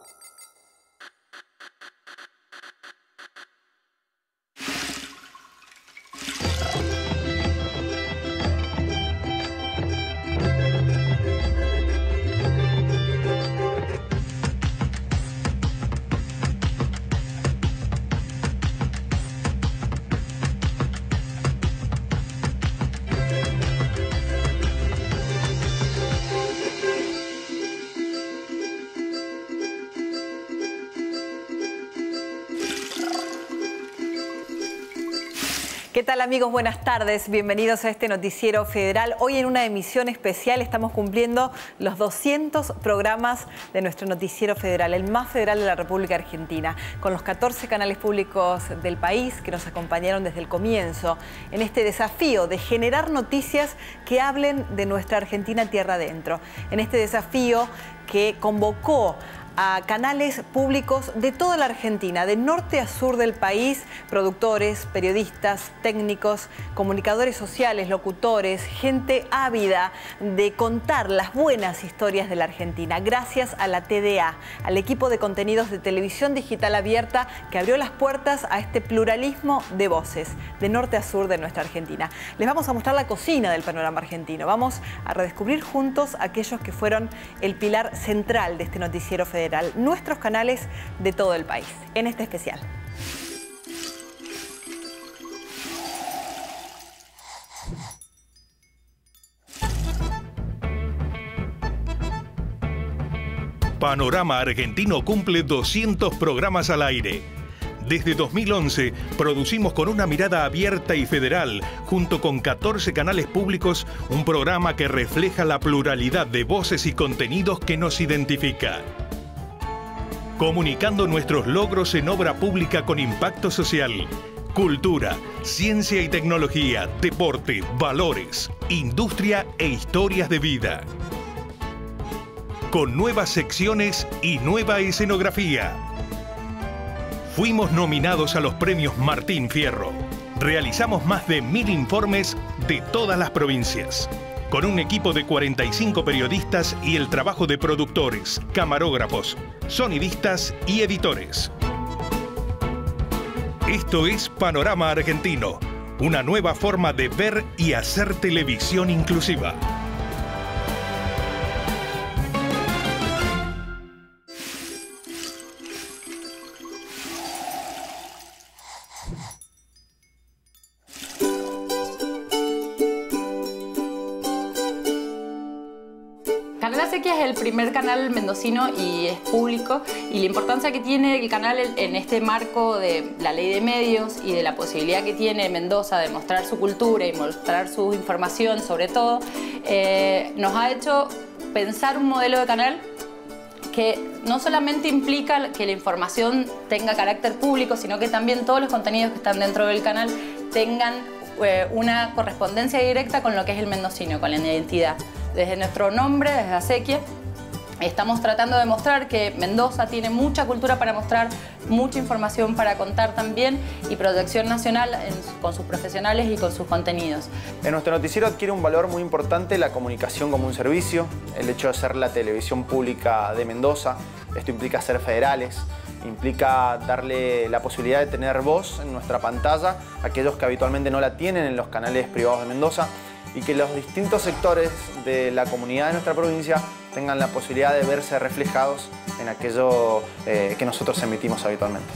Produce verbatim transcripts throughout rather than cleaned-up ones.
¿Qué tal, amigos? Buenas tardes. Bienvenidos a este Noticiero Federal. Hoy en una emisión especial estamos cumpliendo los doscientos programas de nuestro Noticiero Federal, el más federal de la República Argentina, con los catorce canales públicos del país que nos acompañaron desde el comienzo en este desafío de generar noticias que hablen de nuestra Argentina tierra adentro. En este desafío que convocó a canales públicos de toda la Argentina, de norte a sur del país, productores, periodistas, técnicos, comunicadores sociales, locutores, gente ávida de contar las buenas historias de la Argentina. Gracias a la T D A, al equipo de contenidos de televisión digital abierta que abrió las puertas a este pluralismo de voces, de norte a sur de nuestra Argentina. Les vamos a mostrar la cocina del panorama argentino. Vamos a redescubrir juntos aquellos que fueron el pilar central de este Noticiero Federal, nuestros canales de todo el país, en este especial. Panorama Argentino cumple doscientos programas al aire. Desde dos mil once producimos con una mirada abierta y federal, junto con catorce canales públicos, un programa que refleja la pluralidad de voces y contenidos que nos identifica. Comunicando nuestros logros en obra pública con impacto social, cultura, ciencia y tecnología, deporte, valores, industria e historias de vida. Con nuevas secciones y nueva escenografía. Fuimos nominados a los premios Martín Fierro. Realizamos más de mil informes de todas las provincias, con un equipo de cuarenta y cinco periodistas y el trabajo de productores, camarógrafos, sonidistas y editores. Esto es Panorama Argentino, una nueva forma de ver y hacer televisión inclusiva. Es el primer canal mendocino y es público, y la importancia que tiene el canal en este marco de la ley de medios y de la posibilidad que tiene Mendoza de mostrar su cultura y mostrar su información sobre todo, eh, nos ha hecho pensar un modelo de canal que no solamente implica que la información tenga carácter público, sino que también todos los contenidos que están dentro del canal tengan eh, una correspondencia directa con lo que es el mendocino, con la identidad. Desde nuestro nombre, desde Acequia, estamos tratando de mostrar que Mendoza tiene mucha cultura para mostrar, mucha información para contar también y proyección nacional en, con sus profesionales y con sus contenidos. En nuestro noticiero adquiere un valor muy importante la comunicación como un servicio, el hecho de ser la televisión pública de Mendoza. Esto implica ser federales, implica darle la posibilidad de tener voz en nuestra pantalla a aquellos que habitualmente no la tienen en los canales privados de Mendoza, y que los distintos sectores de la comunidad de nuestra provincia tengan la posibilidad de verse reflejados en aquello eh, que nosotros emitimos habitualmente.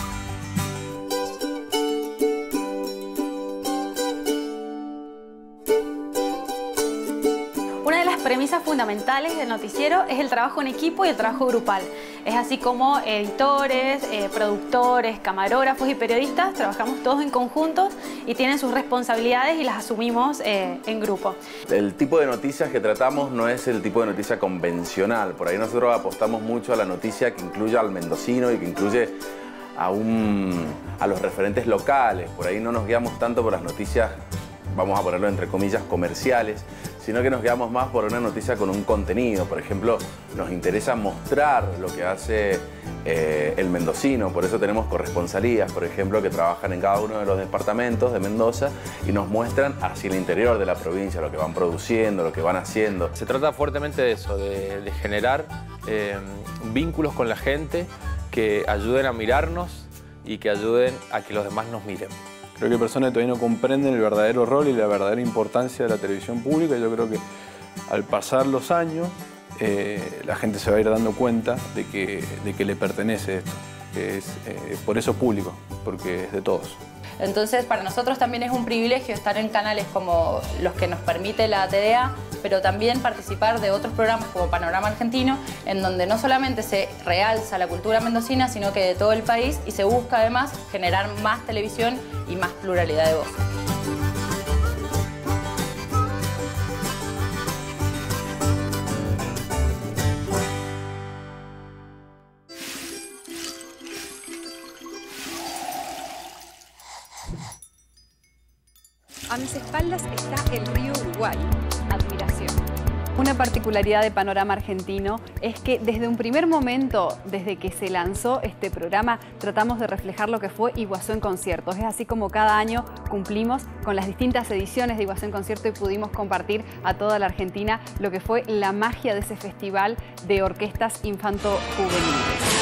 Una de las premisas fundamentales del noticiero es el trabajo en equipo y el trabajo grupal. Es así como editores, eh, productores, camarógrafos y periodistas trabajamos todos en conjunto y tienen sus responsabilidades y las asumimos eh, en grupo. El tipo de noticias que tratamos no es el tipo de noticia convencional. Por ahí nosotros apostamos mucho a la noticia que incluya al mendocino y que incluye a, un, a los referentes locales. Por ahí no nos guiamos tanto por las noticias, vamos a ponerlo entre comillas, comerciales, sino que nos quedamos más por una noticia con un contenido. Por ejemplo, nos interesa mostrar lo que hace eh, el mendocino, por eso tenemos corresponsalías, por ejemplo, que trabajan en cada uno de los departamentos de Mendoza y nos muestran hacia el interior de la provincia, lo que van produciendo, lo que van haciendo. Se trata fuertemente de eso, de, de generar eh, vínculos con la gente que ayuden a mirarnos y que ayuden a que los demás nos miren. Creo que hay personas que todavía no comprenden el verdadero rol y la verdadera importancia de la televisión pública. Yo creo que al pasar los años, eh, la gente se va a ir dando cuenta de que, de que le pertenece esto. Que es, eh, por eso es público, porque es de todos. Entonces, para nosotros también es un privilegio estar en canales como los que nos permite la T D A, pero también participar de otros programas como Panorama Argentino, en donde no solamente se realza la cultura mendocina, sino que de todo el país, y se busca además generar más televisión y más pluralidad de voces. A mis espaldas está el río Uruguay. Admiración. Una particularidad de Panorama Argentino es que desde un primer momento, desde que se lanzó este programa, tratamos de reflejar lo que fue Iguazú en Concierto. Es así como cada año cumplimos con las distintas ediciones de Iguazú en Concierto y pudimos compartir a toda la Argentina lo que fue la magia de ese festival de orquestas infanto-juveniles.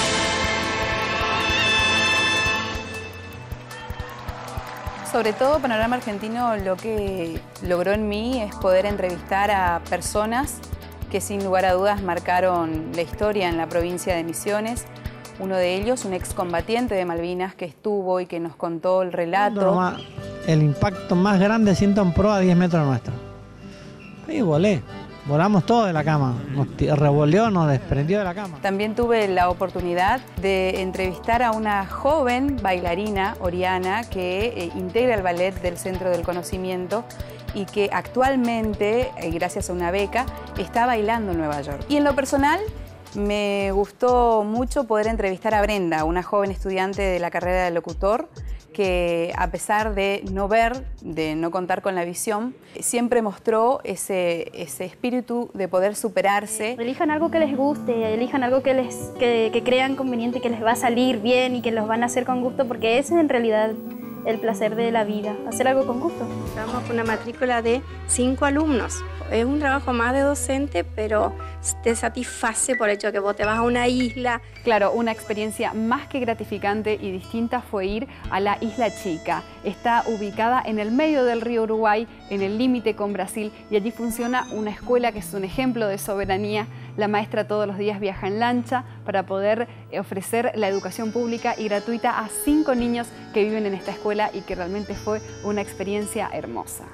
Sobre todo, Panorama Argentino lo que logró en mí es poder entrevistar a personas que sin lugar a dudas marcaron la historia en la provincia de Misiones. Uno de ellos, un excombatiente de Malvinas que estuvo y que nos contó el relato. El impacto más grande siento en proa a diez metros nuestro. Y volé. Volamos todos de la cama, nos revolvió, nos desprendió de la cama. También tuve la oportunidad de entrevistar a una joven bailarina, Oriana, que eh, integra el ballet del Centro del Conocimiento y que actualmente, eh, gracias a una beca, está bailando en Nueva York. Y en lo personal, me gustó mucho poder entrevistar a Brenda, una joven estudiante de la carrera de locutor, que a pesar de no ver, de no contar con la visión, siempre mostró ese, ese espíritu de poder superarse. Elijan algo que les guste, elijan algo que, les, que, que crean conveniente, que les va a salir bien y que los van a hacer con gusto, porque ese es en realidad el placer de la vida, hacer algo con gusto. Estamos con una matrícula de cinco alumnos. Es un trabajo más de docente, pero te satisface por el hecho de que vos te vas a una isla. Claro, una experiencia más que gratificante y distinta fue ir a la Isla Chica. Está ubicada en el medio del río Uruguay, en el límite con Brasil, y allí funciona una escuela que es un ejemplo de soberanía. La maestra todos los días viaja en lancha para poder ofrecer la educación pública y gratuita a cinco niños que viven en esta escuela y que realmente fue una experiencia hermosa.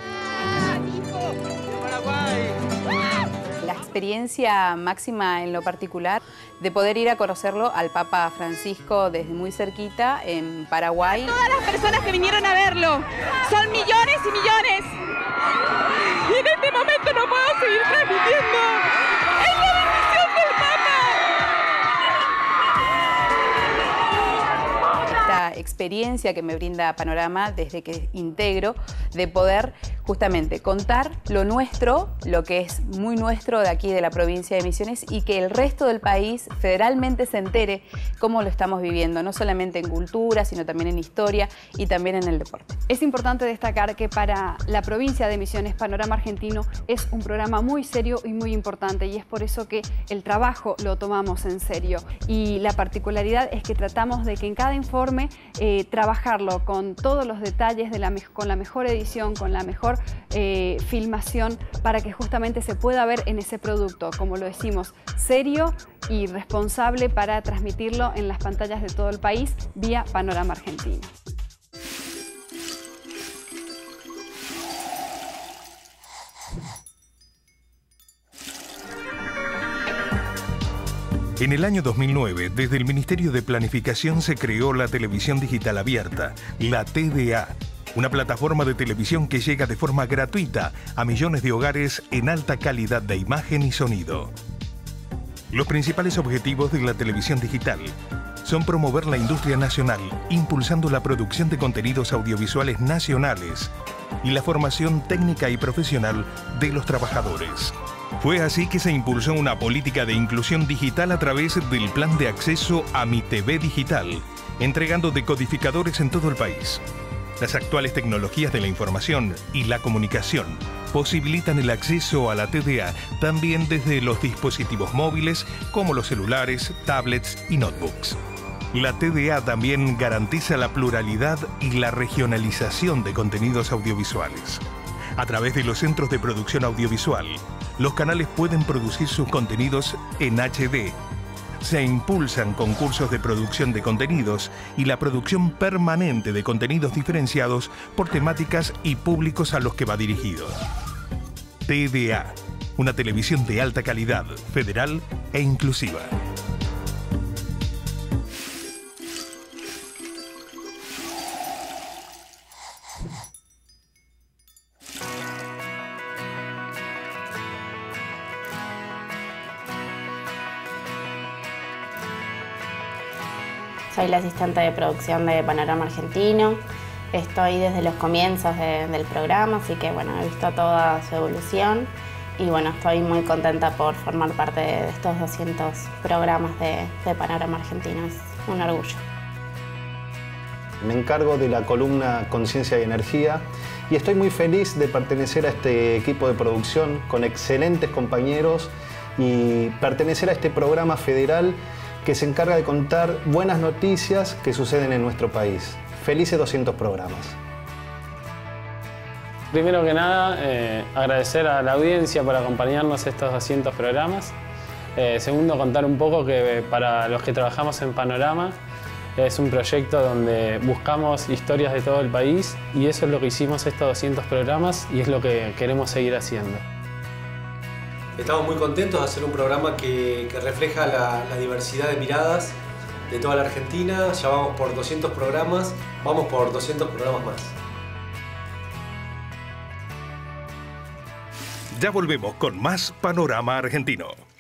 La experiencia máxima en lo particular de poder ir a conocerlo al Papa Francisco desde muy cerquita en Paraguay. Todas las personas que vinieron a verlo son millones y millones. Y en este momento no puedo seguir transmitiendo. ¡Es la bendición del Papa! Esta experiencia que me brinda Panorama desde que integro, de poder justamente contar lo nuestro, lo que es muy nuestro de aquí de la provincia de Misiones, y que el resto del país federalmente se entere cómo lo estamos viviendo, no solamente en cultura, sino también en historia y también en el deporte. Es importante destacar que para la provincia de Misiones, Panorama Argentino es un programa muy serio y muy importante, y es por eso que el trabajo lo tomamos en serio. Y la particularidad es que tratamos de que en cada informe eh, trabajarlo con todos los detalles, de la con la mejor edición, con la mejor Eh, filmación, para que justamente se pueda ver en ese producto, como lo decimos, serio y responsable, para transmitirlo en las pantallas de todo el país vía Panorama Argentino. En el año dos mil nueve, desde el Ministerio de Planificación se creó la televisión digital abierta, la T D A. Una plataforma de televisión que llega de forma gratuita a millones de hogares en alta calidad de imagen y sonido. Los principales objetivos de la televisión digital son promover la industria nacional, impulsando la producción de contenidos audiovisuales nacionales y la formación técnica y profesional de los trabajadores. Fue así que se impulsó una política de inclusión digital a través del Plan de Acceso a Mi T V Digital, entregando decodificadores en todo el país. Las actuales tecnologías de la información y la comunicación posibilitan el acceso a la T D A también desde los dispositivos móviles como los celulares, tablets y notebooks. La T D A también garantiza la pluralidad y la regionalización de contenidos audiovisuales. A través de los centros de producción audiovisual, los canales pueden producir sus contenidos en H D. Se impulsan concursos de producción de contenidos y la producción permanente de contenidos diferenciados por temáticas y públicos a los que va dirigido. T D A, una televisión de alta calidad, federal e inclusiva. Soy la asistente de producción de Panorama Argentino. Estoy desde los comienzos de, del programa, así que bueno, he visto toda su evolución y bueno, estoy muy contenta por formar parte de estos doscientos programas de, de Panorama Argentino. Es un orgullo. Me encargo de la columna Conciencia y Energía y estoy muy feliz de pertenecer a este equipo de producción con excelentes compañeros y pertenecer a este programa federal que se encarga de contar buenas noticias que suceden en nuestro país. Felices doscientos programas. Primero que nada, eh, agradecer a la audiencia por acompañarnos estos doscientos programas. Eh, segundo, contar un poco que para los que trabajamos en Panorama es un proyecto donde buscamos historias de todo el país y eso es lo que hicimos estos doscientos programas y es lo que queremos seguir haciendo. Estamos muy contentos de hacer un programa que, que refleja la, la diversidad de miradas de toda la Argentina. Ya vamos por doscientos programas, vamos por doscientos programas más. Ya volvemos con más Panorama Argentino.